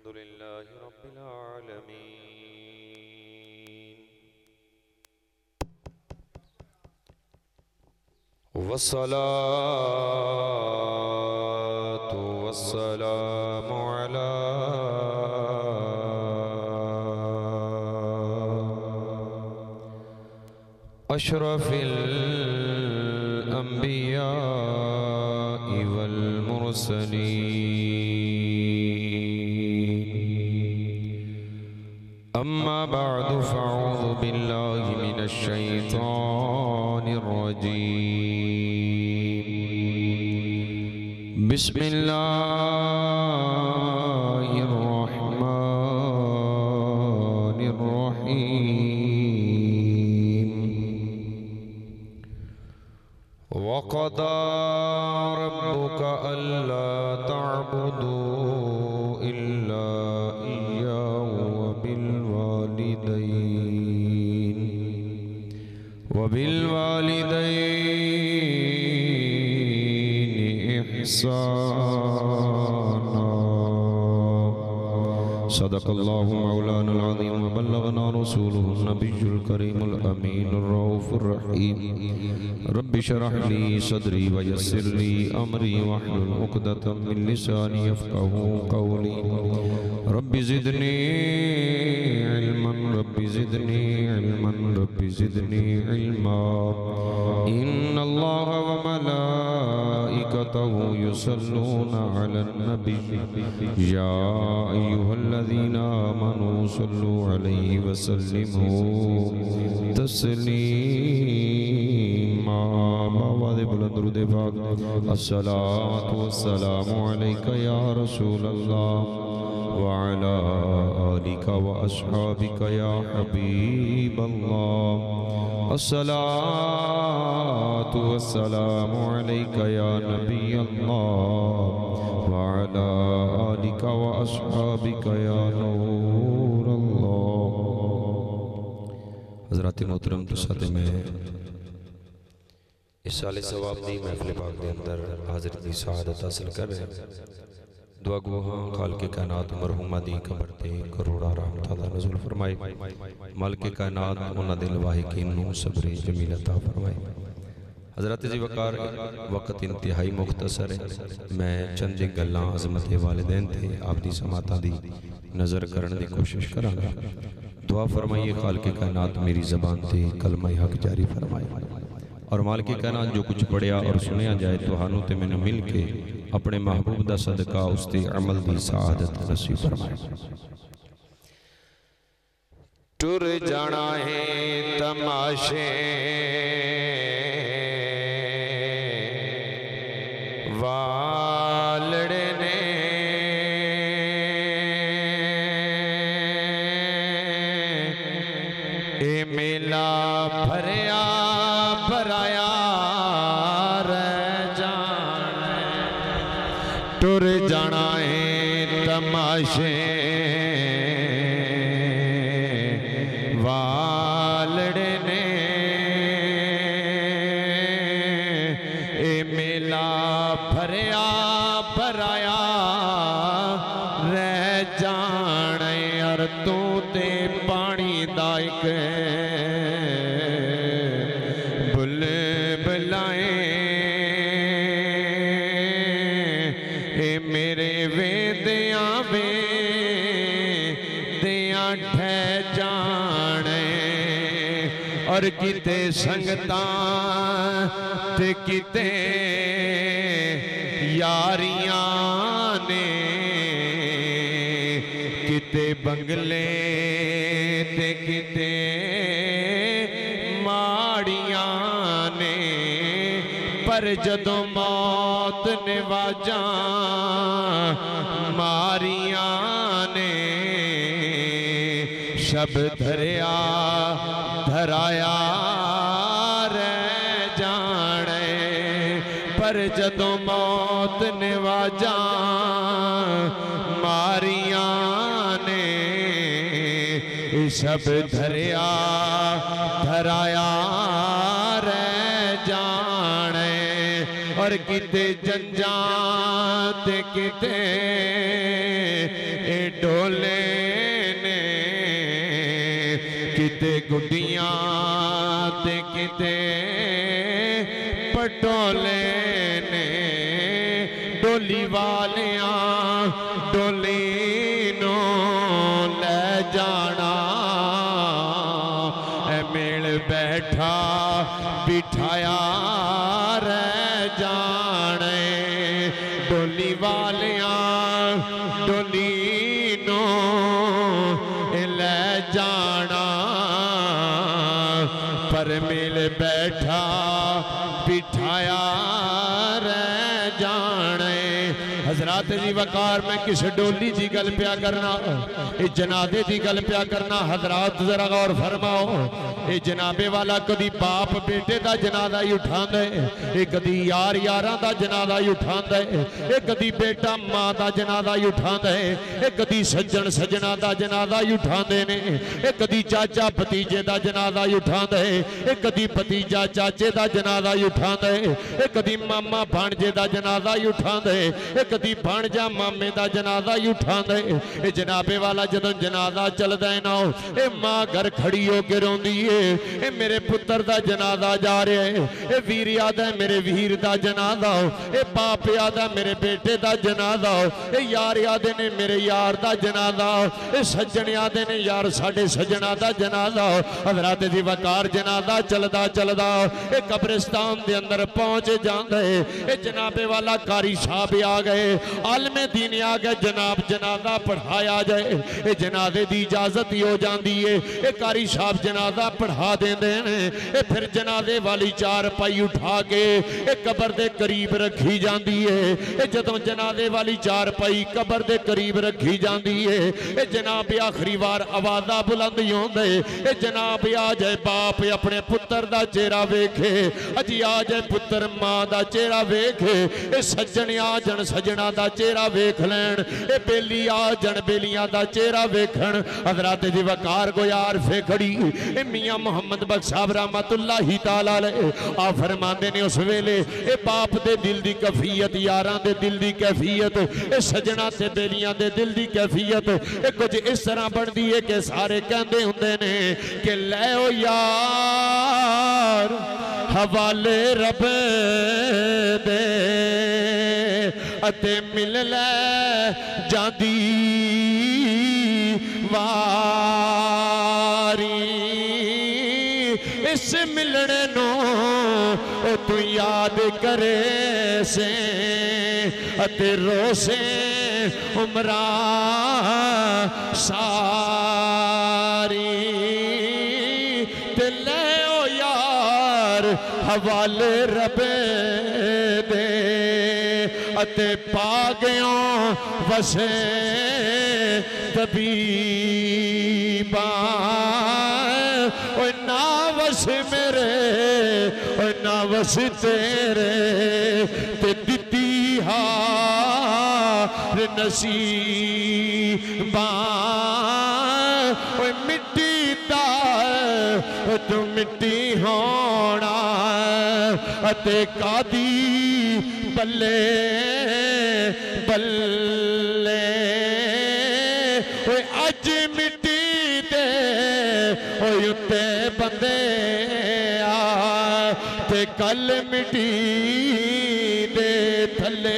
अल्हम्दुलिल्लाहि रब्बिल आलमीन वस्सलातु वस्सलामु अला अशरफिल अंबिया वल मुरसलीन अम्मा बअदु फ़अऊज़ु बिल्लाहि मिनश शैतानिर रजीम बिस्मिल्लाहिर रहमानिर रहीम वक़दा रब्बुका अल्ला तअबुदू इल्ला इय्याहु वबिलवालिदैनि इहसाना सदक़ल्लाहु मौलाना अज़ीम व बल्लगना रसूलुहुन नबियुल करीमुल अमीनुर रऊफुर रहीम रब्बि शरह ली सदरी व यस्सिर ली अमरी वहलुल उक़दतम मिन लिसानी यफ़क़हू क़ौली रब्बि ज़िदनी इल्मन रब्बि ज़िदनी इल्मन रब्बि ज़िदनी इल्मा इन्नल्लाह व मलाइकतहु युसल्लूना अलन नबी या अय्युहल्लज़ीना आमनू सल्लू अलैहि व सल्लिमू तस्लीमा बावाज़ बुलंद दुरूद पाक अस्सलातु वस्सलामु अलैका या रसूलल्लाह व अला आलिका व अस्हाबिका या हबीबल्लाह अस्सलातु वस्सलामु अलैका या नबियल्लाह व अला आलिका व अस्हाबिका या नूरल्लाह। हज़रात मोहतरम तो साथ में इस साल सवाब दी महफिल पाक के अंदर हाजिर की सआदत हासिल कर रहे हैं। दुआ गो हाँ खालिक़े कायनात मरहुमा दी कबर ते करोड़ा रहमत दा नज़ुल फरमाए। मालिके कायनात उन्हां दे लवाहिकीन नूं सब्र जमील अता फरमाए। हज़रत जी वकार वक़्त इंतहाई मुख्तसर है। मैं चंद गल्लां अज़मत वालिदैन ते आप दी समातां दी नज़र करने की कोशिश करांगा। दुआ फरमाइए खालिक़े कायनात मेरी ज़बान ते कलमा हक जारी फरमाए और मालिके कायनात जो कुछ पढ़िया और सुनिया जाए तो हानू ते मैनू मिल के अपने महबूब दा सदका उसते अमल दी सआदत नसीब फरमाए। टुर जाना है तमाशे वालड़े ने ए मेला भरिया भराया टुर जाना है तमाशे वालड़े ने ए मेला भरिया भराया रह जाने अर तू ते पानी दायक बुल बुलाए मेरे वेदियां वेदियां ठह जाने और किते संगतां ते किते यारियां ने किते बंगले ते किते माड़ियां ने पर जदों मौत ने वाजा मारिया ने शब धरिया धराया रह जाने पर जदों मौत ने वाजा मारिया ने शब धरिया धराया रह जाने और किते जंजा ते किते डोर किते गुड्डियां ते किते पटोले ने डोली वालियां डोली नो ले जाना ए मेल बैठा बिठाया रह जाने डोली वालियां डोली नो ले जाना पर मिल बैठा बिठाया रह जाने। हजरात जी वकार मैं किस डोली की गल प्या करना, ये जनादे की गल प्या करना। हजरात जरा गौर फरमाओ, ये जनाबे वाला कदी बाप बेटे का जनादा ही उठांदा है, ये कदी यार यारां दा जनादा ही उठांदा है, ये कदी बेटा मां का जनादा ही उठांदा है, ये कदी सज्जन सजना का जनादा ही उठांदे ने, ये कदी चाचा भतीजे का जनादा ही उठांदा है, ये कदी भतीजा चाचे का जनादा ही उठांदा है, ये कदी मामा भाणजे का जनादा ही उठांदा है, ये कदी भाणजा मामे का जनादा ही उठांदा है। ये जनाबे वाला जदों जनादा चलदा है ना, ये मां घर खड़ी होके रोंदी है, ये मेरे पुत्र का जनादा जा रहा है, ये वीर याद है मेरे वीर का जनादा, ये बाप याद है मेरे बेटे का जनादा, ये यार याद ने मेरे यार का जनादा, ये सज्जन याद ने यार साडे सज्जना का जनादा। हजरात दी वकार जनादा चलदा चलदा ये कब्रिस्तान के अंदर पहुंच जाता है। ये जनाबे वाला कारी साहब आ गए, आलमे दीन आ गए, जनाब जनादा पढ़ाया जाए, ये जनादे की इजाजत ही हो जाती है। ये कारी साहब जनादा पढ़ा देंदे ने, ये फिर जनादे वाली चार पाई उठा के ये कबर के करीब रखी जाती है। ये जदों जनादे वाली चार पाई कबर के करीब रखी जाती है, ये जनाब आखिरी बार आवाज़ा बुलंद होंदे, ये जनाब आ जाए बाप अपने पुत्र का चेहरा वेखे, अजी आ जाए पुत्र मां का चेहरा वेखे, ये सज्जन आ जन सजना का चेहरा वेख लैन, ये बेली आ जन बेलियां का चेहरा वेखन। हजरात जी वकार को यार फे खड़ी मियां मोहम्मद बख्श साहब रहमतुल्लाहि तआला अलैह आ फरमांदे ने उस वेले ये बाप दे दिल दी कैफियत, यारां दे दिल दी कैफियत, ये सजना ते बेलियां दे दिल दी कैफियत ये कुछ इस तरह बनती है कि सारे कहते हुंदे ने कि लै ओ यार हवाले रब दे अते मिल लै जादी वारी, इस मिलने नो तू याद करे से अते रोसे उमरा सारी, ते ले ओ यार हवाले रब दे अते पा गयो वसे तबीबा, ना वस मेरे ना वस तेरे, ते दिती हार नसीबा, मिट्टी दा तू मिट्टी होना अते कादी बल्ले बल्ले, अज मिट्टी दे उत्ते बंदे आ ते कल मिट्टी दे थले।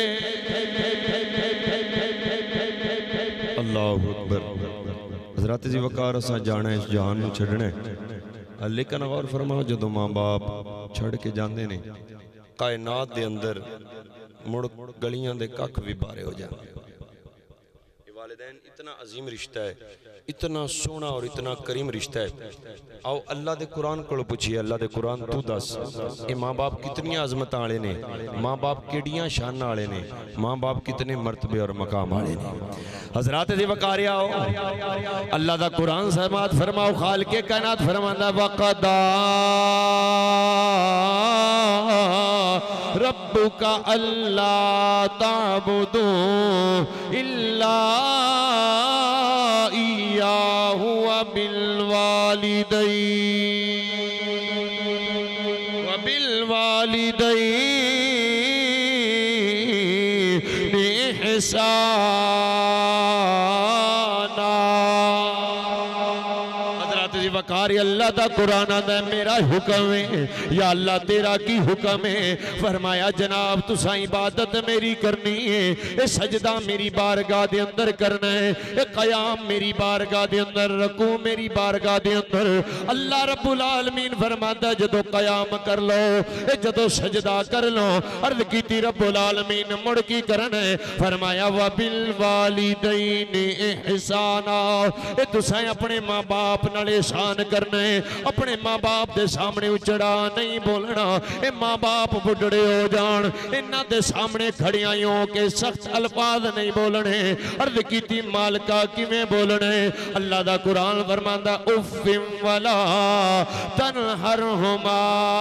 अल्लाहु अकबर। हजरत जी वकार असा जाना इस जान नूं छड्डना, लेकिन गौर फरमाओ जदों मां बाप छड़ के जाते ने कायनात दे अंदर मुड़ गलियां दे कख भी बारे हो जाते। वालिदैन इतना अजीम रिश्ता है, इतना सोहना और इतना करीम रिश्ता है। आओ अल्लाह दे कुरान को पूछिए, अल्लाह दे कुरान तू दस ये माँ बाप कितनी आजमत वाले ने, माँ बाप केड़ियां शान वाले ने, माँ बाप कितने मर्तबे और मकाम वाले ने। हजरात दी वकारिया हो अल्लाह दा कुरान समात फरमाओ, खालिके कायनात फरमांदा वक़दा रब्बुका अल्ला ताबुदू इल्ला इय्याहु व बिल वालिदैनि इहसाना। हज़रत दी वकार अल्लाह दा कुरान आंदा मेरा हुक्म है या अल्लाह तेरा की हुक्म है। फरमाया जनाब तुसा इबादत मेरी करनी है, ये सजदा मेरी बारगाह दे अंदर करना है, ये कयाम मेरी बारगाह दे अंदर, रकू मेरी बारगाह दे अंदर। अल्लाह रब्बुल आलमीन फरमांदा जदों कयाम कर लो, जदों सजदा कर लो, अर्ज कीती रब्बुल आलमीन मुड़ की करना है। फरमाया व बिल वालिदैन इहसाना, ये तुसां अपने मां बाप नाल एहसान करना है, अपने मां बाप दे सामने उचड़ा नहीं बोलना। ये मां बाप बुढ़ड़े हो जान, इन्हां दे सामने खड़ियां हो के सख्त अल्फाज नहीं बोलने। अर्ज कीती मालका किवें बोलने? अल्लाह दा कुरान फरमांदा उफ़्फ़िम वला तनहरहुमा,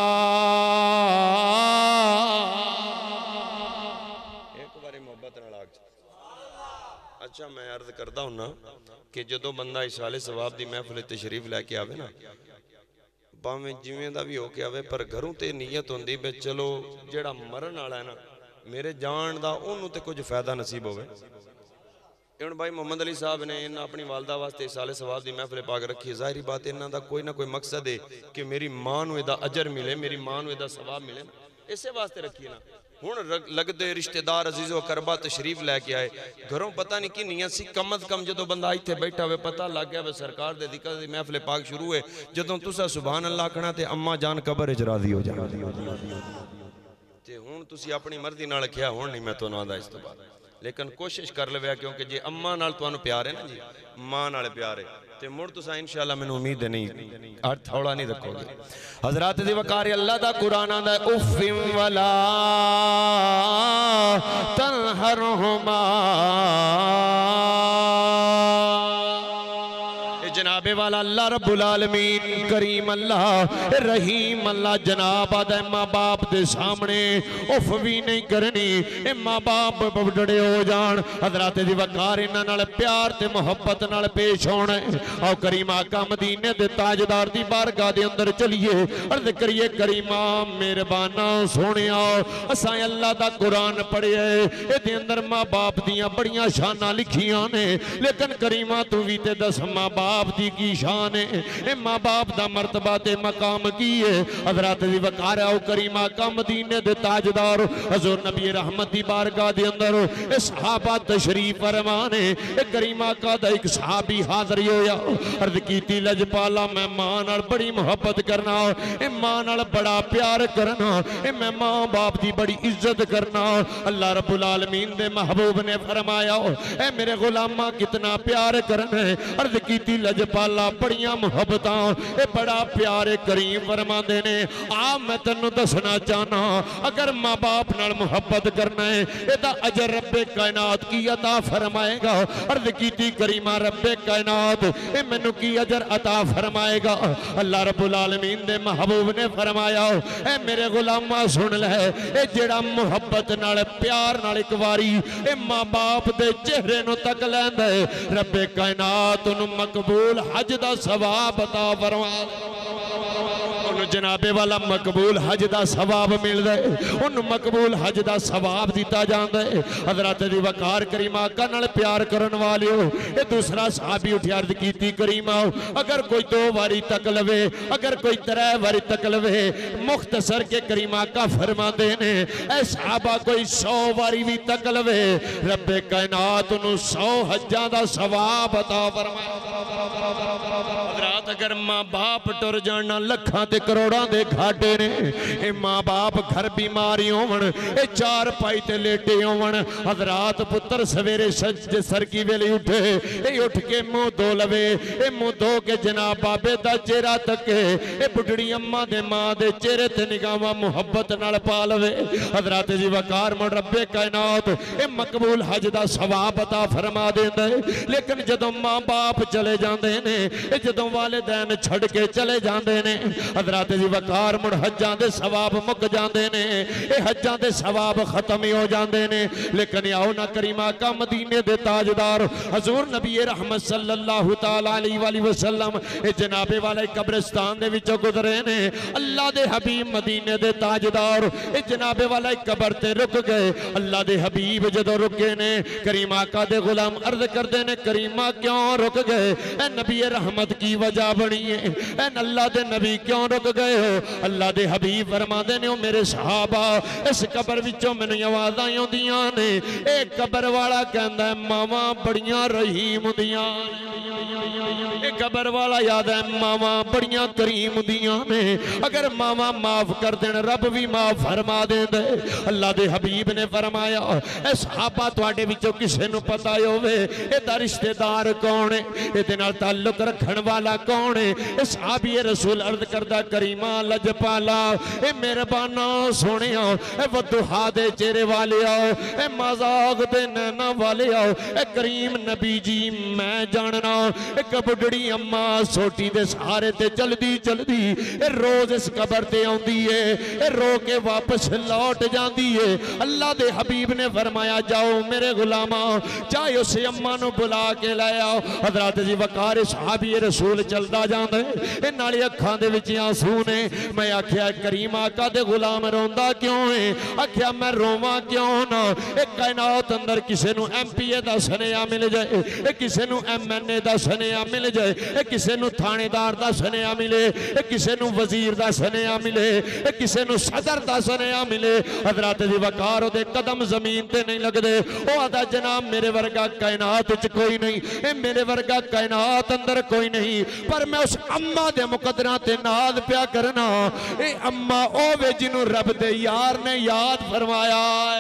एक बारी मोहब्बत नाल आख। अच्छा मैं अर्ज करदा हुन्ना कि जदों बंदा इसाले सवाब दी महफिल तशरीफ लैके आवे ना, भावें जिवें दा भी हो के आवे, पर घरों ते नीयत होंदी भी चलो जेड़ा मरन वाला है ना मेरे जान दा ओनू ते कुछ फायदा नसीब होवे। हुण भाई मोहम्मद अली साहब ने इन्हां अपनी वालदा वास्ते इसाले सवाब दी महफिल पाक रखी। जाहिर बात इन्हां दा कोई ना कोई मकसद है कि मेरी मां नूं इहदा अजर मिले, मेरी मां नूं इहदा सवाब मिले, इसे वास्ते रखी ना। हुण लगदे रिश्तेदार अजीज़ो करबा तशरीफ लैके आए, घरों पता नहीं कि नीयत सी, कम अज कम जदों बंदा इत्थे बैठा हुए पता लग गया वे सरकार दे जिक्र दी महफिल पाक शुरू है, जदों तुसा सुभान अल्लाह आखना ते अम्मा जान कबर विच राज़ी हो जाना। ते हुण तुसी अपनी मर्जी नाल आखिया हुण नहीं मैं तुहानूं आंदा इस तो बाद, लेकिन कोशिश कर लवे क्योंकि जे अम्मा नाल तुहानूं प्यार है ना जी, मां नाल प्यार है ते मुड़ तुसा इंशाअल्लाह मैनूं उम्मीद है नहीं थोड़ा नहीं रखोगे। हजरात दी वकार अल्लाह दा कुरान आंदा उफ़्फ़िम वला तनहरहुमा, जनाबे वाला अल्लाह रब्बुल आलमीन करीम अल्लाह रहीम अल्लाह जनाब आदा मां बाप दे सामने उफ भी नहीं करनी, ए मां बाप बुढ़ड़े हो जान। हजरात दी वकार इन्हां नाल प्यार ते मोहब्बत नाल पेश होना। आओ करीम आका मदीने दे ताजदार दी बारगाह दे अंदर चलिए, अर्ज करिए करीमा मेहरबाना सोहणिया असां अल्लाह दा कुरान पढ़िया, इहदे अंदर मां बाप दियां बड़ियां शानां लिखियां ने, लेकिन करीमा तू भी ते दस मां बाप दी की शान है, मां बाप दा मर्तबा ते मकाम की है। हजरत दी वकार आओ करीमा का मदीने दे ताजदार हजूर नबी रहमत दी बारगाह दे अंदर ए सहाबा तशरीफ फरमाने, ए करीमा का दा एक सहाबी हाजिर होया, अर्ज कीती लजपाला मैं मां नाल बड़ी मोहब्बत करना, ए मां नाल बड़ा प्यार करना, ए मैं मां बाप दी बड़ी इज्जत करना। अल्लाह रब्बुल आलमीन दे महबूब ने फरमाया ए मेरे गुलामा कितना प्यार करना है, अर्ज कीती लजपाला बड़ियां मुहब्बतां ए बड़ा प्यार करीम फरमांदे ने। आ मैं तैनूं दसना चाहना अगर मां बाप नाल मुहब्बत करना है एदा अजर रब्बे कायनात की अता फरमाएगा। अर्ज कीती करीमा रब्बे कायनात ए मैनू की अजर अता फरमाएगा। अल्लाह रब्बुल आलमीन दे महबूब ने फरमाया ए मेरे गुलामा सुन ले, ए जेड़ा मुहब्बत नाल प्यार नाल एक वारी ए मां बाप दे चेहरे नूं तक लैंदा है, रब्बे कायनात उन्हूं मकबूल हज दा सवाब अता फरमा, जनाबे वाला मकबूल हज दा सवाब मिलदा है, उन्हूं मकबूल हज दा सवाब दिता जांदा है। हजरत दी वकार करीमा आका नाल प्यार करन वालिओ ए दूसरा सहाबी उठिया अर्ज कीती करीमा अगर कोई 2 बारी तक लवे, अगर कोई 3 बारी तक लवे, मुख्तसर के करीमा आका फरमांदे ने ए सहाबा कोई 100 बारी भी तक लवे, रब्बे कायनात उन्हूं 100 हज्जां दा सवाब अता फरमाए। हजरात अगर मां बाप टुर जाना लखां ते करोड़ां दे घाटे ने, ए मां बाप घर बीमारी होवन, ए 4 पाई ते लेटे होवन, हजरात पुत्र सवेरे सरकी वेले उठे, ए उठ के मुंह धो लवे, ए मुंह धो के जनाब बाबे दा चेहरा तके, ए बुढ़ड़ी अम्मा दे मां दे चेहरे ते निगाहां मुहब्बत नाल पा लवे। हजरात जी वकार मुड़ रब्बे कायनात ए मकबूल हज दा सवाब अता फरमा देंदा है। लेकिन जदों मां बाप चले जांदे ने, ए जदों वालिदैन छड़ के चले जांदे ने, हजरात जी वकार मुड़ हज्जां दे सवाब मुक जांदे ने, ए हज्जां दे सवाब खत्म ही हो जांदे ने। लेकिन आओ ना करीमा का मदीने दे ताजदार हजूर नबी रहमत सल्लल्लाहु तआला अलैहि वसल्लम ए जनाबे वाले कब्रिस्तान दे विचों गुजरे ने, अल्लाह दे हबीब मदीने दे ताजदार ए जनाबे वाले कबर ते रुक गए। अल्लाह दे हबीब जदों रुके ने करीमा का दे गुलाम अर्ज करदे ने करीमा क्यों रुक गए? ए नबी रहमत की वजह वजह बनी है। अल्लाह दे नबी क्यों रुक गए हो? अल्लाह दे हबीब फरमाते ने, मेरे सहाबा इस कबर विचों मैनूं आवाज़ां आउंदियां ने, ए कबर वाला कहंदा मावां बड़ियां रहीम हुंदियां, ए कबर वाला याद है मावां बड़ियां करीम हुंदियां ने, अगर मावां माफ कर देन रब भी माफ फरमा देंदे। अल्लाह दे हबीब ने फरमाया, ए सहाबा तुहाडे विचों किसे नूं पता होवे इहदा रिश्तेदार कौन है, इहदे नाल ताल्लुक रखण वाला कौन है? ए सहाबी रसूल अर्ज करदा, करीमा लजपाला, ए मेहरबाना सोहणिया, ए वदुहा दे चेहरे वाले आओ, ए मजाक दे नैना वाले आओ, ए करीम नबी जी मैं जानना एक बुढ़ड़ी अम्मा सोटी दे सहारे ते चलदी चलदी ए रोज इस कबर ते आउंदी है, ए रो के वापस लौट जांदी है। अल्लाह दे हबीब ने फरमाया, जाओ मेरे गुलामा, चाहे उस अम्मा नूं बुला के लै आओ। हजरत जी वकार सहाबी रसूल चलदा जांदा ए नाले अखां दे विच आंसू ने। मैं आख्या करीम आका दे गुलाम रोंदा क्यों है? आख्या मैं रोवां क्यों ना, ए कायनात अंदर किसे नूं MPA दा सनेहा मिल जाए, ए किसे नूं MNA दा सनेहा मिल जाए, ए किसे नूं थानेदार दा सनेहा मिले, ए किसे नूं वजीर दा सनेहा मिले, ए किसे नूं सदर दा सनेहा मिले, हजरत जी वकार ओदे कदम जमीन ते नहीं लगदे। ओ आदा जनाब मेरे वर्गा कायनात च कोई नहीं, ए मेरे वर्गा कायनात अंदर कोई नहीं, पर मैं उस अम्मा दे मुकद्दरां ते नाज प्या करना। ए अम्मा ओ वे जिन्हों रब दे यार ने याद फरमाया,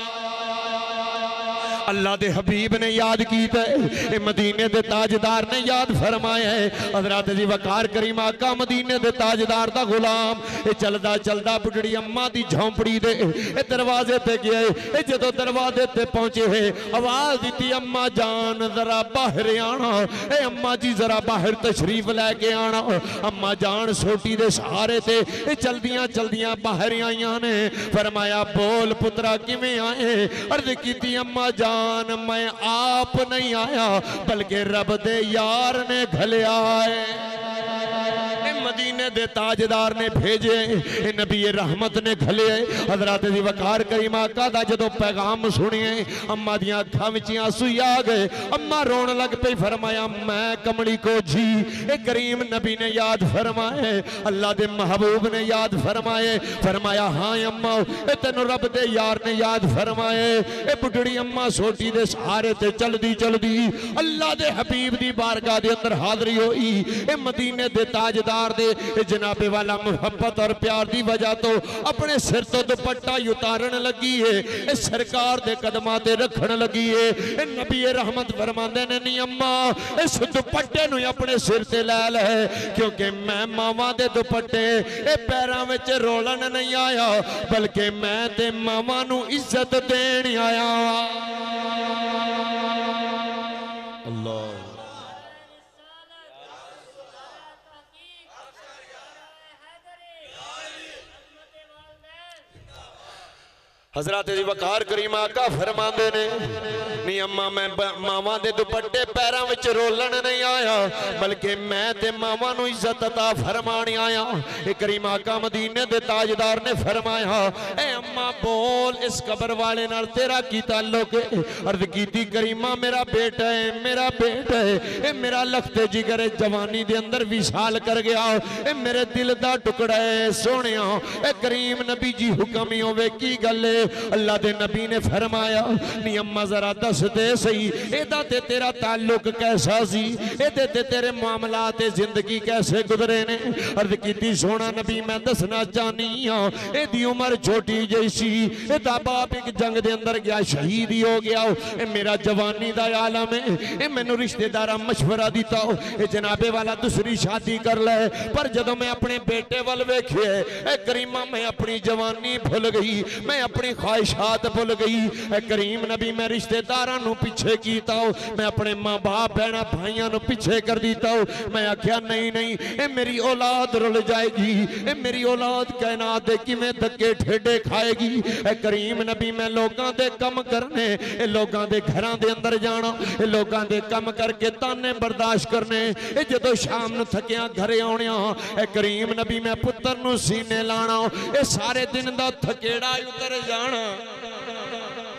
अल्लाह दे हबीब ने याद कीता है, मदीने दे ताजदार ने याद फरमाया है। हजरत जी वकार करीम आका मदीने दे ताजदार दा गुलाम चलदा चलदा बुढ़ड़ी अम्मा दी झोंपड़ी दे दरवाजे ते गए। जदों दरवाजे ते पहुंचे है आवाज दी, अम्मा जान जरा बाहर आना, ए अम्मा जी जरा बाहर तशरीफ लैके आना। अम्मा जान सोटी दे सहारे ते चलदियां चलदियां बाहर आईयां ने। फरमाया बोल पुत्रा किवें आए? अर्ज कीती अम्मा जान मैं आप नहीं आया बल्कि रब दे यार ने घलिया है, मदीने दे ताजदार ने भेजे, नबी रहमत ने घले। हजरत जी वकार करीम आका दा जदों पैगाम सुनिए अम्मा दियां अखां विच आंसू आ गए। अम्मा रोन लग पई। फरमाया मैं कमली को जी ए करीम नबी ने याद फरमाए, अल्लाह दे महबूब ने याद फरमाए। फरमाया हाँ अम्मा ए तेनों रब दे यार ने याद फरमाए। ए बुढ़ड़ी अम्मा सोटी दे सहारे ते चलदी चलदी अल्लाह दे हबीब दी बारगाह दे अंदर हाजरी होई। ए मदीने दे ताजदार जनाबे वाला मोहब्बत और प्यार की वजह तो अपने सिर तो दुपट्टा उतारन लगी है, सरकार दे कदमां ते रखन लगी है। नबी रहमत फरमांदे ने नी अम्मा इस दुपट्टे नूं अपने सिर ते लै ले, क्योंकि मैं मावां दे दुपट्टे ए पैरां विच रोलन नहीं आया बल्कि मैं ते मावां नूं इज्जत देण आया। अल्लाह हजरत जी वकार करीम आका फरमाते ने नी अम्मा मैं मावां दे दुपट्टे पैरां विच रोलन नहीं आया बल्कि मैं ते मावां नूं इज्जत अता फरमाण आया। करीम आका मदीने दे ताजदार ने फरमाया ए अम्मा बोल इस कबर वाले नाल तेरा की ताल्लुक है? अर्ज कीती करीमा मेरा बेटा है, मेरा बेटा है, ए मेरा लखते जिगर जवानी दे अंदर विशाल कर गया, ए मेरे दिल दा टुकड़ा है सोहणिया। ए करीम नबी जी हुक्म ही होवे की गल है? अल्लाह दे नबी ने फरमाया नी अम्मा जरा दस दे सही एदा ते तेरा ताल्लुक कैसा सी, एदे ते तेरे मामलात जिंदगी कैसे गुजरे ने? अर्ज कीती सोना नबी मैं दसना चाहनी हां एदी उम्र छोटी जही सी, एदा बाप एक जंग दे अंदर गया शहीद ही हो गया, ए मेरा जवानी दा आलम है, ए मैनू रिश्तेदारा मशवरा दिता ए जनाबे वाला दूसरी शादी कर ले। पर जदों मैं अपने बेटे वल वेखे ए करीमा मैं अपनी जवानी भूल गई, मैं अपनी ख्वाहिशात भूल गई। करीम नबी मैं रिश्तेदारां नूं पिछे कीता, मैं अपने माँ बाप भैणा भाइयों नूं पिछे कर दीता। मैं आख्या नहीं नहीं ए मेरी औलाद रुल जाएगी, ए मेरी औलाद कायनात दे किवें धक्के ठेडे खाएगी। करीम नबी मैं लोगां दे कम करने, ए लोगां दे घरां दे अंदर जाना, ए लोगां दे कम करके ताने बर्दाश्त करने, ए जदों शाम नूं थकिया घरे आउणिया ए करीम नबी मैं पुत्तर नूं सीने लाना, ए सारे दिन दा थकेड़ा उतर जाना।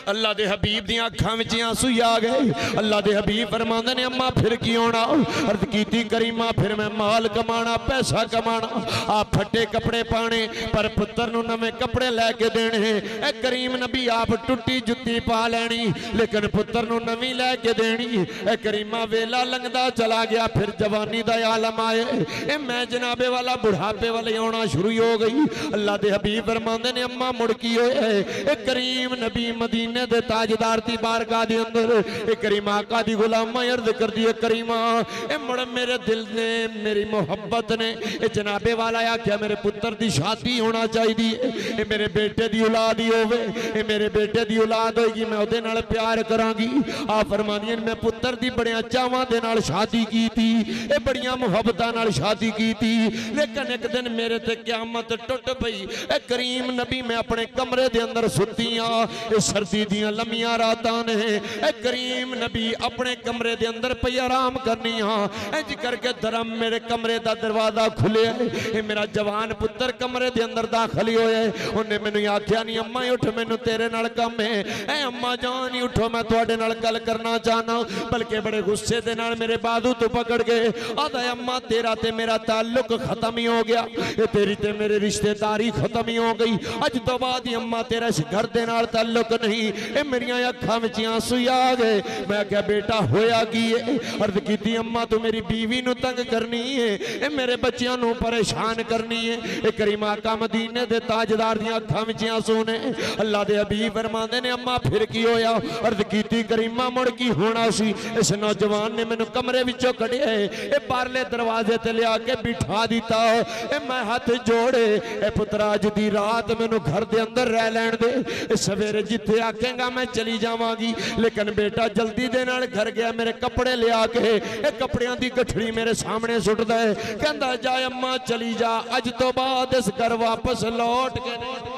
अल्लाह दे हबीब दी अखां विच आंसू आ गए। अल्लाह दे हबीब फरमांदे ने अम्मा फिर की होना? अर्ज कीती करीमा फिर मैं माल कमाना पैसा कमाना आप फटे कपड़े पाने पर पुत्र नूं नवे कपड़े लैके देने। ए करीम नबी आप टुट्टी जुत्ती पा लैनी लेकिन पुत्र नूं नवी लैके देनी। ए करीमा वेला लंघदा चला गया फिर जवानी दा आलम आए। ए मैं जनाबे वाला बुढ़ापे वाले आना शुरू हो गई। अल्लाह दे हबीब फरमांदे ने अम्मा मुड़ की होए। ए करीम नबी मदीने दे ताजदार दी बारगाह दे अंदर ए करीम आका दी गुलामा अर्ज कर दी करीमा ए मुड़ मेरे दिल ने मेरी मोहब्बत ने ए जनाबे वाला आख्या मेरे पुत्र दी शादी होना चाहिए। ए मेरे बेटे दी औलाद ही होवे। ए मेरे बेटे दी औलाद होएगी मैं ओदे नाल प्यार करांगी। आ फरमानियां मैं पुत्र दी बड़ियां चावां दे नाल शादी कीती ए बड़ियां मुहब्बतां नाल शादी कीती लेकिन एक दिन मेरे ते क़यामत टुट पई। ए करीम नबी मैं अपने कमरे दे अंदर सुत्ती हां ए सर्दी दियां लम्मियां रातां ने। ए करीम नबी अपने कमरे दे अंदर पई आराम करनी हां इंज करके धर्म मेरे कमरे दा दरवाजा खुले। ए मेरा जवान पुत्र कमरे दे अंदर दाखिल होए। उन्हें मैनू आख्या नहीं अम्मा उठ मैनू तेरे नाल काम है। ए अम्मा जान नहीं उठो मैं तुहाडे नाल गल करना चाहना बल्कि बड़े गुस्से दे नाल मेरे बाजू तो पकड़ के आदा अम्मा तेरा ते मेरा ताल्लुक खत्म ही हो गया। ए तेरी ते मेरी रिश्तेदारी खत्म ही हो गई। अज तो बाद ही अम्मा तेरा इस घर दे नाल ताल्लुक नहीं। ए मेरियां अखां विच आंसू आ गए। मैं क्या बेटा होया की है? अर्ज कीती अम्मा तू मेरी बीवी नू तंग करनी है ए मेरे बच्चियां नू परेशान करनी है। ए करीम आका मदीने दे ताजदार दी अखां विच आंसू ने। अल्लाह दे हबीब फरमांदे ने अम्मा फिर की होया? अर्ज कीती करीमा मुड़ की होना सी इस नौजवान ने मैनू कमरे विचों कढिया ए पारले दरवाजे ते लिया के बिठा दिता। ए मैं हाथ जोड़े ए पुत्रा अज दी रात मैनू घर दे अंदर रह लैण दे ए सवेरे जिथे आखेगा मैं चली जावांगी। लेकिन बेटा जल्दी दे नाल घर गया मेरे कपड़े लिया के ए कपड़ियां दी गठड़ी मेरे सामने सुटदा है कहंदा जा अम्मा चली जा अज तो बाद इस घर वापस लौट के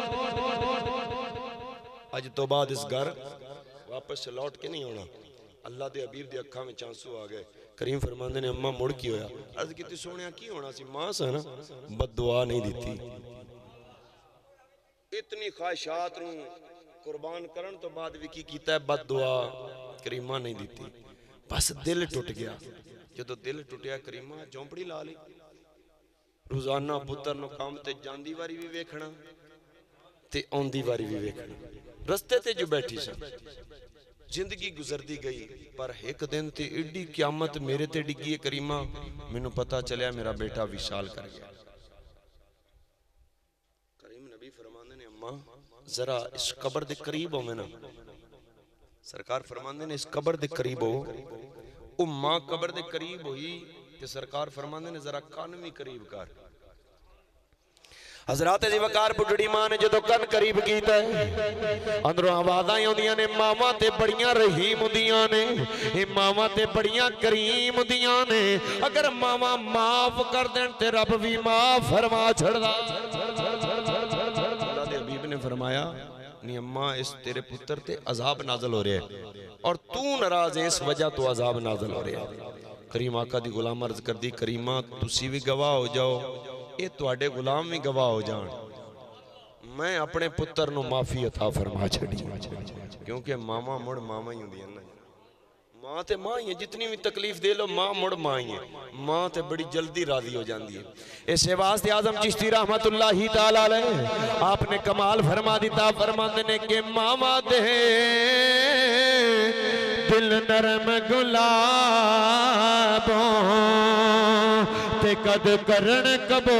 अज तो बाद इस घर वापस लौट के नहीं होना। अल्लाह दे हबीब दी अखां विच आंसू आ गए। करीम फरमांदे ने अम्मा मुड़ की होया? अर्ज कीती सोहणिया की होना सी मां सा ना बददुआ नहीं दिती। इतनी ख्वाहिशात नूं कुर्बान करन तो बाद भी की कीता है बददुआ करीमा नहीं दिती। बस दिल टुट गया। जदों दिल टुटिया करीमा झोंपड़ी ला ली। रोजाना पुत्र नूं काम ते जांदी वारी भी वेखना ते आउंदी वारी भी वेखना। रस्ते ते जो बैठी सी जिंदगी गुजरती गई पर एक दिन ते एडी क़यामत मेरे ते डिगी है करीमा मैनू पता चलिया मेरा बेटा विशाल कर गया। करीम नबी फरमांदे ने अम्मा जरा इस कब्र दे करीब होवे ना। सरकार फरमांदे ने इस कब्र दे करीब हो। ओ मां कब्र दे करीब हुई ते सरकार फरमांदे ने जरा कान भी करीब कर। हजरात जी वकार बुढ़ड़ी मां ने जो कन करीब किया अंदरों आवाज़ां आउंदियां ने मावां ते बड़ियां रहीम हुंदियां ने ये मावां ते बड़ियां करीम हुंदियां ने। अगर मावां माफ कर देन ते रब भी माफ फरमा छड़दा। अल्लाह दे हबीब ने फरमाया नी अम्मा इस तेरे पुत्र ते अजाब नाज़िल हो रहा है और तू नाराज है इस वजह तो अजाब नाज़िल हो रहा है। करीम आका दी गुलाम अर्ज कर दी करीमा तुसी भी गवाह हो जाओ ये तुहाडे गुलाम भी गवाह हो जान मैं अपने पुत्र नूं माफी अता फरमा छड़ी। क्योंकि मामा मुड़ मामा ही हुंदियां ना। मां ते मां ही है जितनी भी तकलीफ दे लो मां मुड़ मां ही है। मां ते बड़ी जल्दी राजी हो जाती है। इस वास्ते आजम चिश्ती रहमतुल्लाहि तआला अलैह आपने कमाल फरमा दिता फरमांदे ने कि मामा दे दिल नरम गुलाबों ते कद करण कबो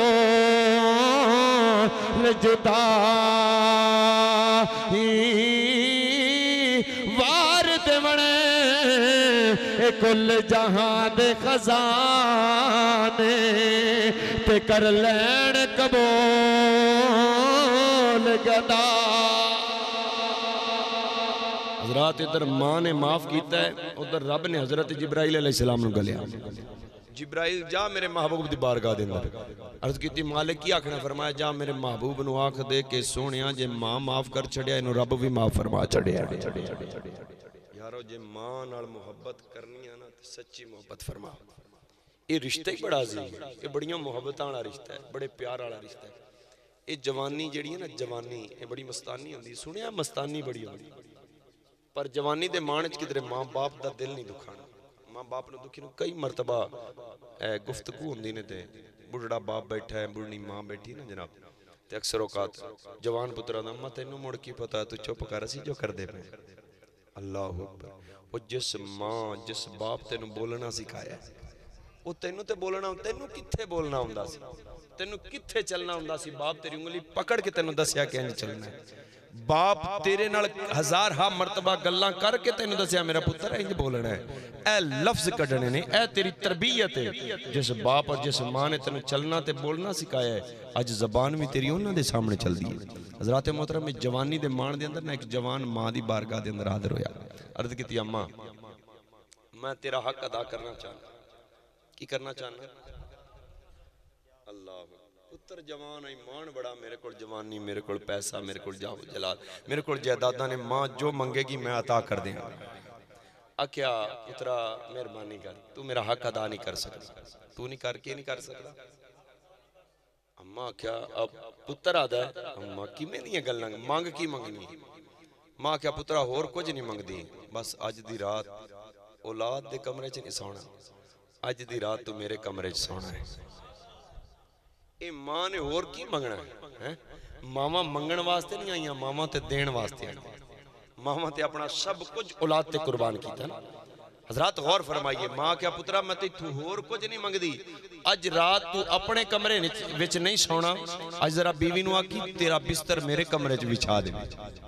जुदा वार देवणे कुल जहां दे खजाने ते कर लैण कबूल गदा। हजरात इधर मां ने माफ किया है उधर रब ने हजरत जिब्राइल अलैहिस्सलाम नूं गलिया। जिब्राइल जा मेरे महबूब दी बारगाह दे अंदर अर्ज की मालिक की आखना फरमाया जा मेरे महबूब नूं आख दे के सोहणिया जे मां माफ कर छड़िया इनू रब भी माफ फरमा छड़िया। यारो जे मां नाल मुहब्बत करनी है ना ते सच्ची मुहब्बत फरमा। ये रिश्ता ही बड़ा अजीम है। ये बड़ियां मुहब्बतां वाला रिश्ता है बड़े प्यार वाला रिश्ता है। ये जवानी जिहड़ी है ना जवानी ये बड़ी मस्तानी होंदी सुनिया मस्तानी बड़ी होंदी पर जवानी दे मान च किधरे मां बाप दा दिल नहीं दुखाना। मां बाप नूं दुखी नूं कई मरतबा गुफ्तगू होंदी ने ते बुढ़ड़ा बाप बैठा है, बुढ़नी मां बैठी ना जनाब, ते अक्सर औकात जवान पुत्रा दा अम्मा तैनूं मुड़ की पता, तू चुप कर, असीं जो करदे पे। अल्लाह अकबर। वो जिस मां जिस बाप तैनूं बोलना सिखाया वो तैनूं ते बोलना, तैनूं कित्थे बोलना हुंदा सी, तैनूं कित्थे चलना हुंदा सी। बाप तेरी उंगली पकड़ के तैनूं दस्या कि इंज चलना है। बाप तेरे नाल हजार हा मरतबा गल्लां करके तैनूं दस्या मेरा पुत्र इंज बोलना है। ए लफ्ज कढ़ने ने, ए तेरी तरबियत है। जिस बाप और जिस मां ने तैनूं चलना ते बोलना सिखाया है, अज जबान भी तेरी उन्हां दे सामने चलदी है। हज़रात मोहतरम, जवानी दे मान दे अंदर ना एक जवान मां दी बारगाह दे अंदर हाजिर होया, अर्ज कीती अम्मा मैं तेरा हक अदा करना चाहना। की करना चाहना? अल्लाह पुत्र जवान ईमान बड़ा, मेरे को जवानी, मेरे को पैसा, मेरे को जाओ जलाल, मेरे को जायदादा ने, मां जो मंगेगी मैं अता कर देंगा। आख्या पुत्रा मेहरबानी कर, तू मेरा हक अदा नहीं कर सकता। तू नहीं करके नहीं कर सकता? अम्मा आख्या अब पुत्र आदा है। अम्मा किवें दियां गल्लां, मंग की मंगनी? मां आख्या पुत्रा होर कुछ नहीं मंगदी, बस अज दी रात औलाद दे कमरे च नहीं सोना, अज दी रात तू मेरे कमरे च सोना है। ये मां ने होर की मंगना है? मावां मंगण वास्ते नहीं आईयां, मावां ते देण वास्ते आई। मावां ते अपना सब कुछ औलाद ते कुर्बान कीता ना। हजरत गौर फरमाइए, मां क्या पुत्रा मैं तैथों होर कुछ नहीं मंगदी, अज रात तू अपने कमरे विच नहीं सोना, अज जरा बीवी नूं आखी तेरा बिस्तर मेरे कमरे च विछा दे।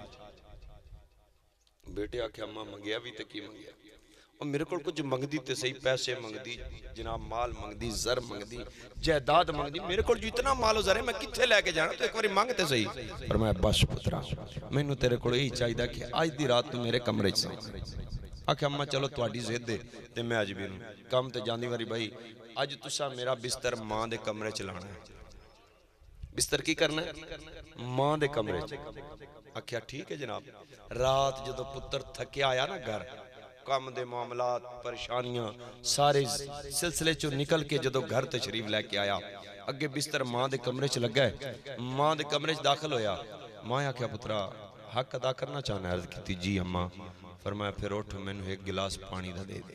बेटे आख्या अम्मा मंगया भी ते की मंगया? और मेरे को कुछ मंगदी ते सही, पैसे मंगदी जनाब, माल मंगदी, जर मंगदी, जायदाद मंगदी, मेरे को जितना माल जर है मैं कित्थे लैके जाना, तो एक बार मंग ते सही। पर मैं बस पुत्रा मैनू तेरे को यही चाहिए कि अज दी रात तू मेरे कमरे च सही। आख्या अम्मा चलो तुहाडी जिद है ते मैं अज भी कम ते जांदी वारी भाई अज तुसा मेरा बिस्तर मां दे कमरे च लाना है। बिस्तर की करना है? मां दे कमरे च। आख्या ठीक है जनाब। रात जदों पुत्र थकिया आया ना घर, काम दे मामलात परेशानियां सारे सिलसिले चो निकल के जदों घर तशरीफ लैके आया, अगे बिस्तर मां दे कमरे च लगा है, मां दे कमरे च दाखिल होया। मां आख्या पुत्रा हक अदा करना चाहना? अर्ज की जी अम्मा। फरमाया फिर उठ मैनू एक गिलास पानी दा दे दे।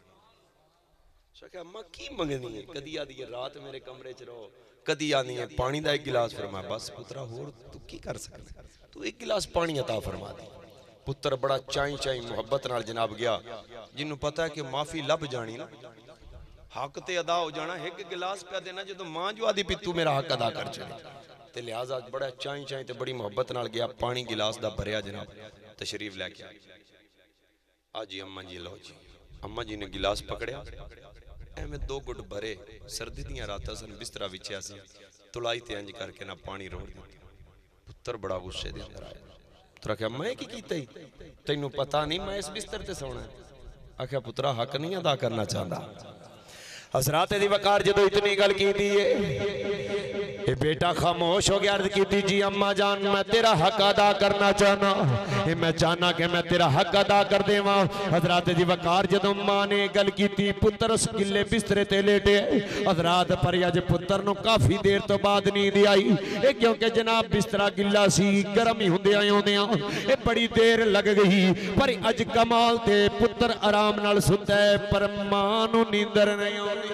अम्मा की मंगनी है? कदी आदि है रात मेरे कमरे च रहो, कदी आनी है पानी दा एक गिलास। फरमाया बस पुत्रा होर तू की कर सकदा, तू एक गिलास पानी अता फरमा दे। पुत्र बड़ा चाई चाई मुहब्बत नाल जनाब गया, जिन्हों पता है कि माफी लब जानी ना, हक ते अदा हो जाना, एक गिलास पिया देना जो मां जो आदि भी तू मेरा हक अदा कर चले, ते लिहाजा बड़ा चाई चाई ते बड़ी मुहब्बत नाल गया, पानी गिलास दा भरिया जनाब तशरीफ लैके आ जी अम्मा जी लो जी। अम्मा जी ने गिलास पकड़िया, एवें दो गुट भरे, सर्दी दियां रातां सन, बिस्तरा विछिया सी, तुलाई ते इंज करके ना पानी रोड़ दिता। पुत्र बड़ा गुस्से दे अंदर आया। पुत्र आख्या मैं की कीता ही, तैनू पता नहीं मैं इस बिस्तर ते सोना? आख्या पुत्रा हक नहीं अदा करना चाहता। हजरात दी वकार जदों इतनी गल कीती है, ये बेटा खामोश हो गया। अर्ज की जी अम्मा जान मैं तेरा हक अदा करना चाहना, मैं चाहना कि मैं तेरा हक अदा कर देवा। हजरात दी वकार जदों मां ने गल कीती, पुत्र उस गिले बिस्तरे ते लेटे। हजरात पर अज पुत्र नूं काफी देर तो बाद नींद आई, क्योंकि जनाब बिस्तरा गिला सी, गर्म ही हुंदे आउंदियां बड़ी देर लग गई। पर अज कमाल ते पुत्र आराम नाल सुता है, पर मां नूं नींदर नहीं आउंदी।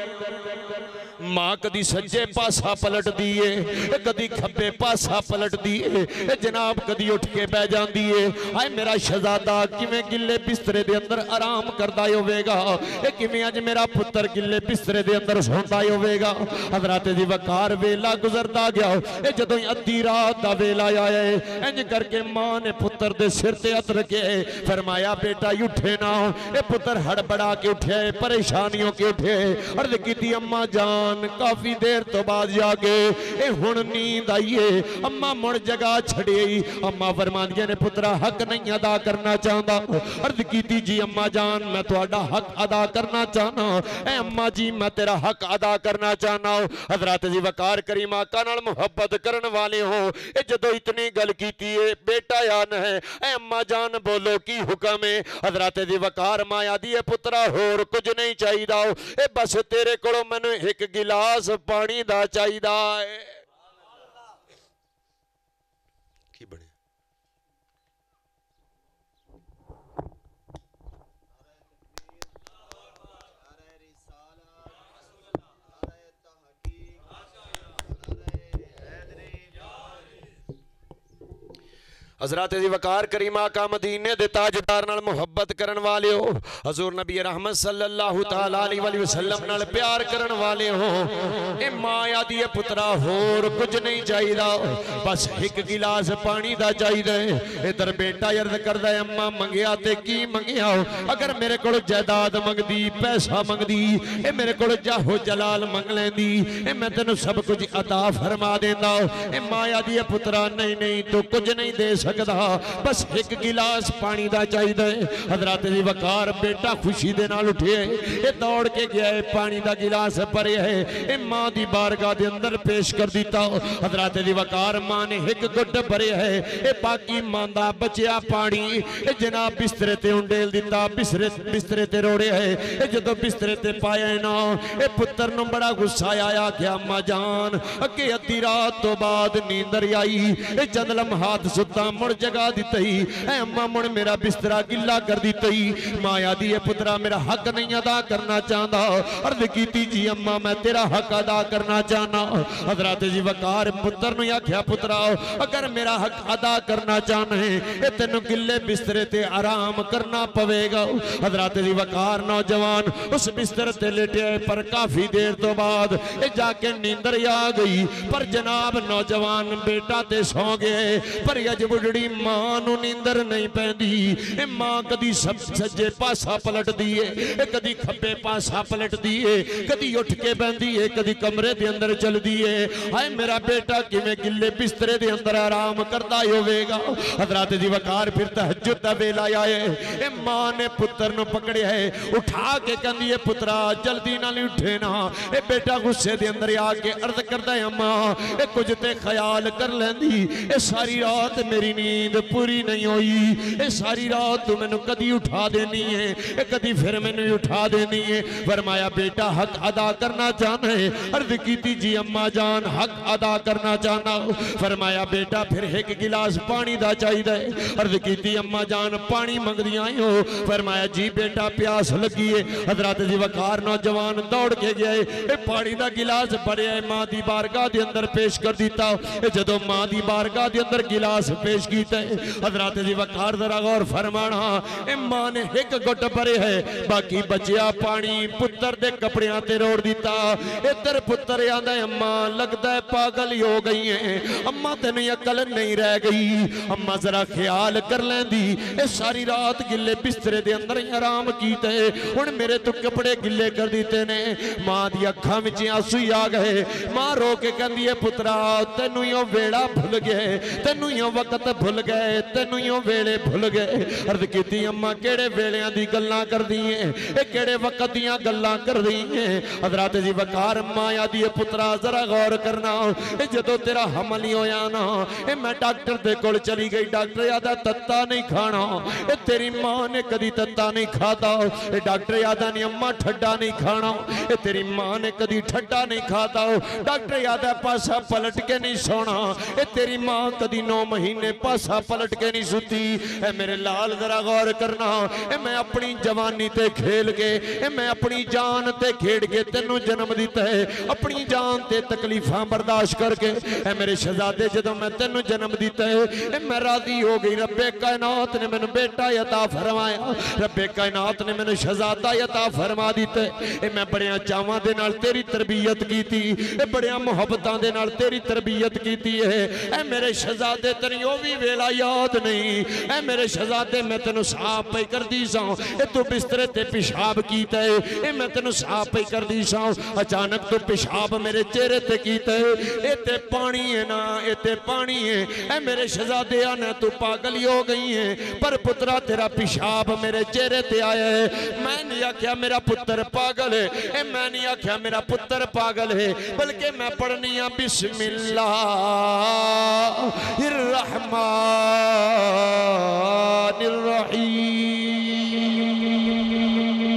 मां कदी सज्जे पासा पलट दी है, कदी खब्बे पासा पलट दी है जनाब, कदी उठ के बह जाती है। हाय मेरा शहजादा किवें गिले बिस्तरे दे अंदर आराम करदा होवेगा, किवें अज मेरा पुत्र गिले बिस्तरे दे अंदर सोंदा होवेगा। हजरत दी वकार वेला गुजरदा गया, जदों अद्धी रात दा वेला आया है, इंज करके मां ने पुत्र दे सिर ते हथ रखे, फरमाया बेटा उठे ना। पुत्र हड़बड़ा के उठे, परेशानियों के उठे। अर्ज की अम्मा जान काफी देर तो बाद जाके हुण नींद आई है। अम्मा मुड़ जगह छड़ी। अम्मा फरमांदियां ने पुत्रा हक नहीं अदा करना चाहता। अर्ज की जी अम्मा जान मैं तुहाडा हक अदा करना चाहना। ए अम्मा जी मैं तेरा हक अदा करना चाहना। हजरत जी वकार करीम आका नाल मुहब्बत करन वाले हो, जदों इतनी गल कीती है बेटा यान है। ए अम्मा जान बोलो की हुक्म है? हजरत जी वकार माया दी पुत्रा होर कुछ नहीं चाहिदा, बस तेरे कोलों मैनू एक गिलास पानी दा चाहिदा है। की बने हज़रत जी वकार करीम आका मदीने दे ताजदार नाल मुहब्बत करन वाले हो, हजूर नबी रहमत सल्लल्लाहु तआला अलैहि वसल्लम नाल प्यार करन वाले हो। ए मां आदी है पुत्रा होर कुछ नहीं चाहिदा, बस एक गिलास पानी दा चाहिदा। इधर बेटा अर्ज करदा है अम्मा मंगिया ते की मंगिया, अगर मेरे कोल जायदाद मंगदी पैसा मंगदी ए मेरे कोल जाहो जलाल मंग लैंदी ए मैं तेनू सब कुछ अता फरमा देंदा। ए मां आदी है पुत्रा नहीं नहीं तू कुछ नहीं दे सकदा, बस एक गिलास पानी दा चाहिदा है। हजरत जी वकार बेटा खुशी दे नाल उठे, ये दौड़ के गया है पानी दा गिलास भरे है, ये मां दी बारगाह दे अंदर पेश कर दिता। हजरत जी वकार मां ने एक गुट भरे है, ये बाकी मां दा बचिया पानी ये जनाब बिस्तरे ते उंडेल दिता, बिस्तरे ते रोड़े है। ये जदों बिस्तरे ते पाया ना ये पुत्र नूं बड़ा गुस्सा आया, क्या अम्मा जान अगे अद्धी रात तो बाद नींदर आई, ये चंद लम्हात सुता मुड़ जगा दितई, ऐ अम्मा मुड़ मेरा बिस्तरा गिला कर दितई। माया दी है पुत्रा मेरा हक नहीं अदा करना चाहता, अर्ज कीती जी अम्मा मैं तेरा हक अदा करना चाहना। हजरत जी वकार पुत्र नूं आख्या पुत्रा अगर मेरा हक अदा करना चाहना है ये तेनू गिले बिस्तरे ते आराम करना पवेगा। हजरत जी वकार नौजवान उस बिस्तर ते लेटे, पर काफी देर तो बाद ये जाके नींदर आ गई। पर जनाब नौजवान बेटा ते सौ गए, पर अज बुढ़ड़ी मां नूं नींदर नहीं पैंदी। ए मां कदी सज्जे पासा पलटदी है, कदी खब्बे पासा पलटदी है, कदी उठ के बहंदी है, कदी कमरे दे अंदर चलदी है। हाय मेरा बेटा किवें गिले बिस्तरे दे अंदर आराम करदा होवेगा। हजरत जी वकार फिर तहज्जुद दा वेला आए, ए मां ने पुत्र नूं पकड़िया है, उठा के कहंदी है पुत्रा जल्दी नाल उठे ना। ए बेटा गुस्से दे अंदर आके अर्ज करदा है अम्मा ए कुछ ते ख्याल कर लैंदी, ए सारी रात मेरी नींद पूरी नहीं हुई, ए सारी रात तू मैनू कदी उठा देनी है, ए कदी फिर मैनू उठा देनी है। फरमाया बेटा हक अदा करना चाहना है, अर्ज कीती जी अम्मा जान हक अदा करना चाहना। फरमाया बेटा फिर एक गिलास पानी दा चाहिदा है, अर्ज कीती अम्मा जान पानी मंगदी आई हो। फरमाया जी बेटा प्यास लगी है। हजरत जी वकार नौजवान दौड़ के गए, ए पानी दा गिलास भरिया मां दी बारगाह दे अंदर पेश कर दिता। जदों मां दी बारगाह दे अंदर गिलास पेश किया, हजरत जी वकार जरा गौर फरमाना, ए मां ने एक गुट भरे है, बाकी बचिया पानी पुत्र दे कपड़ियां ते रोड़ दिता। इधर पुत्र आंदा अम्मा लगता है पागल ही हो गई है, अम्मा तेन अकल नहीं रह गई, अम्मा जरा ख्याल कर लैंदी, ए सारी रात गिले बिस्तरे दे अंदर ही आराम कीते, हुण मेरे तो कपड़े गिले कर दिते ने। मां दी अखां विच आंसू आ गए। मां रो के कहंदी है पुत्रा तेनू यो वेड़ा भुल गए, तेनू यो वक्त भुल गए, तेनू यो वेले भुल गए। अर्ज कीती अम्मा केड़े वेलियां दी गल्लां करदी है, ए केड़े वक्त दियां गल्लां करदी है। हजरत जी वकार मां आदी है पुत्रा जरा गौर करना, ए जदों तेरा हमल ही होया ना ए मैं डॉक्टर दे कोल चली गई, डॉक्टर आदा तत्ता नहीं खाना, ए तेरी मां ने कदी तत्ता नहीं खाता। ए डॉक्टर आदा नहीं अम्मा ठड्डा नहीं खाना, ए तेरी मां ने कदी ठड्डा नहीं खाता। डॉक्टर आदा पासा पलट के नहीं सोना, ए तेरी मां कदी 9 महीने पासा पलट के नहीं सुती। ए मेरे लाल जरा गौर करना, ए मैं अपनी जवानी ते खेल के, ए मैं अपनी जान ते खेड़ के तेनू जन्म दिता है, अपनी जान ते तकलीफां बर्दाश्त करके। ए मेरे शहजादे जदों मैं तेनू जन्म दिता है, ए मैं राजी हो गई। रब्बे कायनात ने मैनू बेटा अता फरमाया, रब्बे कायनात ने मैनू शहजादा अता फरमा दिता है। ए मैं बड़ियां चावां दे नाल तेरी तरबियत कीती, ए बड़ियां मुहब्बतां दे नाल तेरी तरबियत कीती है। ए मेरे शहजादे तेरी ओ भी वेला याद नहीं, ए मेरे शहजादे मैं तेनू साफ पे कर दी सा, ए तू बिस्तरे ते पेशाब कीता है, ए मैं तेनू साफ पे कर दी सा, अचानक तू पेशाब मेरे चेहरे ते कीता है, ए ते पानी है ना, ए ते पानी है। ए मेरे शहजादे आना तू पागल ही हो गई है, पर पुत्रा तेरा पेशाब मेरे चेहरे ते आया है। मैं नहीं आख्या मेरा पुत्र पागल है, ए मैं नहीं आख्या मेरा पुत्र पागल है, बल्कि मैं पढ़नी आ बिस्मिल्लाह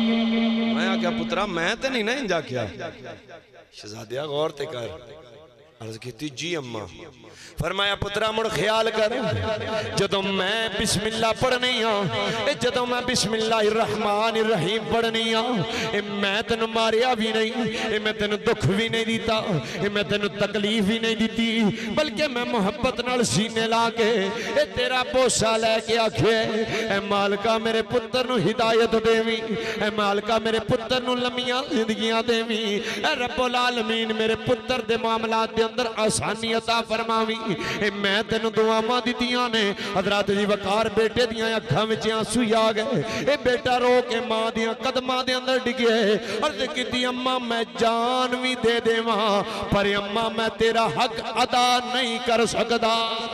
मैं क्या पुत्रा मैं तो नहीं ना इंजा क्या। शहजादिया गौर ते कर, अर्ज की जी अम्मा। फरमाया पुत्रा मुड़ ख्याल कर, जदों मैं बिस्मिल्लाह पढ़नी हाँ, जदों मैं बिस्मिल्लाहिर्रहमानिर्रहीम पढ़नी हाँ, मैं तेन मारिया भी नहीं, मैं तेन दुख भी नहीं दिता, मैं तेन तकलीफ भी नहीं दी, बल्कि मैं मुहब्बत नाल सीने ला के तेरा बोसा लैके आखे मालका मेरे पुत्र नूं हिदायत देवी, मालका मेरे पुत्र नूं लम्मियां जिंदगियां देवी, रब्बुल आलमीन मेरे पुत्र दे मामलात दे अंदर आसानी अता फरमावी। मैं तेन दुआवां दित्तियां ने। हजरत जी वकार बेटे दियां अखां विच आंसू आ गए, ए बेटा रो के मां दियां कदमां दे अंदर डिगे, अर्ज कीती अम्मा मैं जान भी दे देवां पर अम्मा मैं तेरा हक अदा नहीं कर सकदा।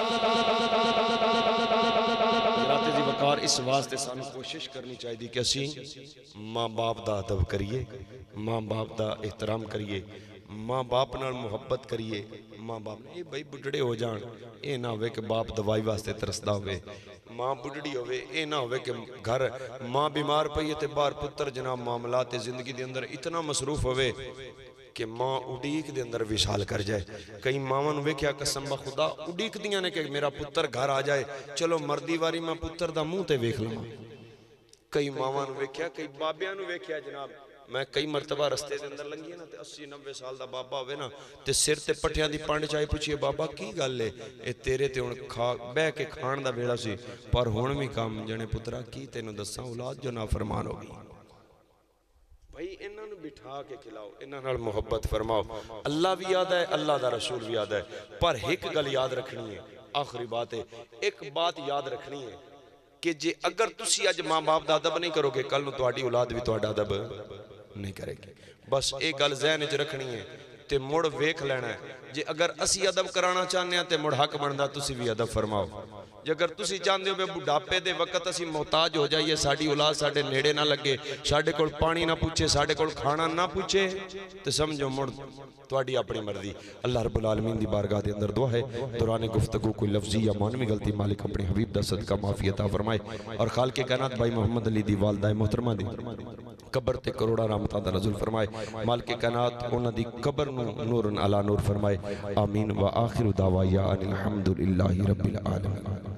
इस वास्ते सानू कोशिश करनी चाहिए कि असी माँ बाप का अदब करिए, माँ बाप का एहतराम करिए, माँ बाप नाल मुहब्बत करिए। माँ बाप ये भाई बुढ़ड़े हो जान, ये ना होवे कि बाप दवाई वास्ते तरसदा होवे, माँ बुढ़ड़ी होवे, ये ना होवे कि घर माँ बीमार पई है ते बाहर पुत्र जनाब मामलात जिंदगी के अंदर इतना मसरूफ होवे कि माँ उड़ीक दे अंदर विशाल कर जाए। कई मावां नूं वेख्या कसम बा खुदा उड़ीक दियां ने कि मेरा पुत्र घर आ जाए, चलो मरदी वारी मैं पुत्र दा मुंह ते वेख लवां। कई मावां नूं वेख्या, कई बाबियां नूं वेख्या जनाब, मैं कई मरतबा रस्ते के अंदर लंघी ना 80-90 साल का बाबा होवे ना ते सिर ते पट्टियां दी पंड चाहे पुछिए बाबा की गल है, ये तेरे ते हुण खा बह के खाण दा वेला सी पर हुण भी काम जने पुत्रा की तैनूं दस्सां औलाद जो नाफरमान हो गई। भाई इन्हां नूं बिठा के खिलाओ, इन्हां नाल मुहब्बत फरमाओ। अल्लाह भी याद है, अल्लाह दा रसूल भी याद है, पर एक गल याद रखनी है, आखिरी बात है, एक बात याद रखनी है कि जे अगर तुसी अज माँ बाप दा अदब नहीं करोगे कल नूं तुहाडी औलाद भी तुहाडा अदब नहीं करेगी। बस एक गल ज़हन च रखनी है ते मुड़ वेख लेना है। जे अगर असी अदब कराना चाहते हैं तो मुड़ हक बनता तुसी भी अदब फरमाओ। जे अगर तुसी चाहते हो बुढ़ापे के वक्त असी मोहताज हो जाइए, साड़ी औलाद साडे नेड़े ना लगे, साडे कोल पानी ना पूछे, साडे कोल खाना ना पूछे, तो समझो मुड़ तुहाडी अपनी मर्जी। अल्लाह रब्बुल आलमीन दी बारगाह दे अंदर दुआ है दौरान गुफ्तगू कोई लफ्जी या मानवी गलती मालिक अपने हबीब दा सदका माफी अता फरमाए और खाल के कायनात भाई मोहम्मद अली दी वालदा मोहतरमा दी कब्र ते करोड़ा रहमतां दा नज़ुल फरमाए। मालिक कायनात उन्हां दी कब्र नूं नूरन अला नूर फरमाए। आमीन व आखिर दावा या अनिल हम्दुलिल्लाहि रब्बिल आलमीन।